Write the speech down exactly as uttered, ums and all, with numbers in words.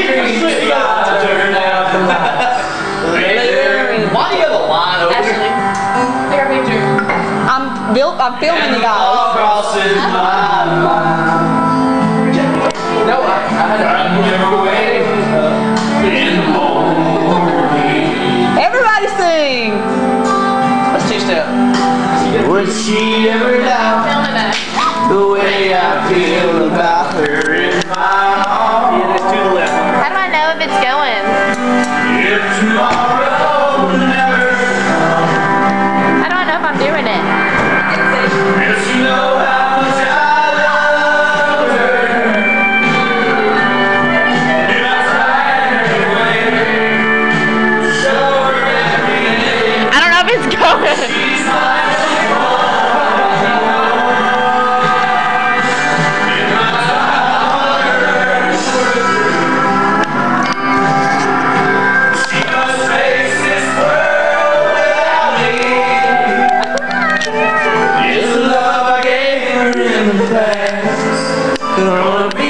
Why do you have a line over there? Take our picture. I'm built. I'm filming you guys. Crosses my mind. No, I, I had In the morning. Everybody sing. Let's two step. Would she ever doubt filming that. the way I feel about her in my heart? Yeah, it's to the left. How do I know if it's going? If tomorrow never How do I know if I'm doing it? if you know how much I love her, if I try anyway, show her every day. I don't know if it's going. She's my It's the love I gave her in the past. Gonna be